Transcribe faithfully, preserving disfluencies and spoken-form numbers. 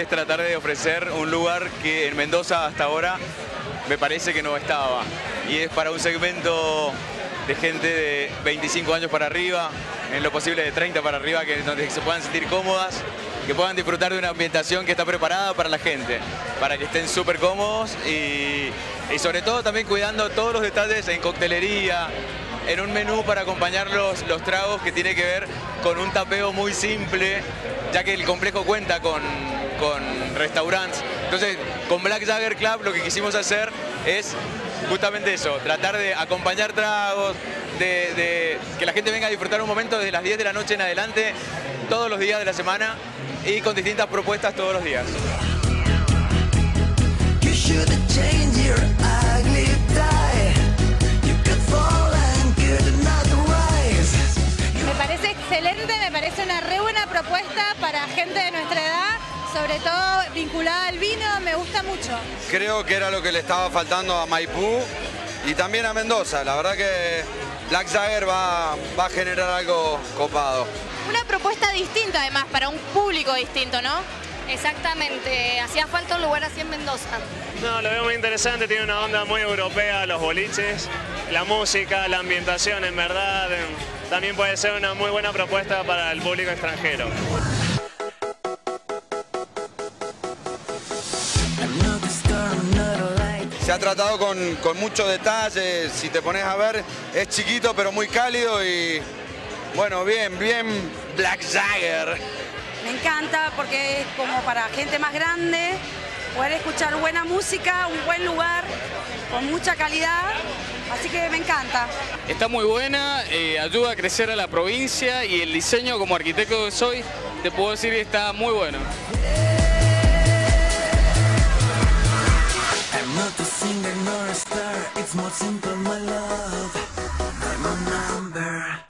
es tratar de ofrecer un lugar que en Mendoza hasta ahora me parece que no estaba. Y es para un segmento de gente de veinticinco años para arriba, en lo posible de treinta para arriba, que, donde se puedan sentir cómodas, que puedan disfrutar de una ambientación que está preparada para la gente, para que estén súper cómodos y, y sobre todo también cuidando todos los detalles en coctelería, en un menú para acompañar los, los tragos que tiene que ver con un tapeo muy simple, ya que el complejo cuenta con, con restaurantes. Entonces, con Black Jagger Club lo que quisimos hacer es justamente eso, tratar de acompañar tragos, de, de que la gente venga a disfrutar un momento desde las diez de la noche en adelante, todos los días de la semana y con distintas propuestas todos los días. Me parece excelente, me parece una re buena propuesta para gente de nuestra edad, sobre todo vinculada al vino, me gusta mucho. Creo que era lo que le estaba faltando a Maipú y también a Mendoza. La verdad que Black Jagger va, va a generar algo copado. Una propuesta distinta además, para un público distinto, ¿no? Exactamente, hacía falta un lugar así en Mendoza. No, lo veo muy interesante, tiene una onda muy europea, los boliches, la música, la ambientación, en verdad. También puede ser una muy buena propuesta para el público extranjero. Se ha tratado con, con mucho detalle, si te pones a ver, es chiquito pero muy cálido y bueno, bien, bien Black Jagger. Me encanta porque es como para gente más grande, poder escuchar buena música, un buen lugar, con mucha calidad, así que me encanta. Está muy buena, eh, ayuda a crecer a la provincia y el diseño como arquitecto que soy, te puedo decir que está muy bueno. I'm not a singer nor a star, it's more simple, my love. I'm a number.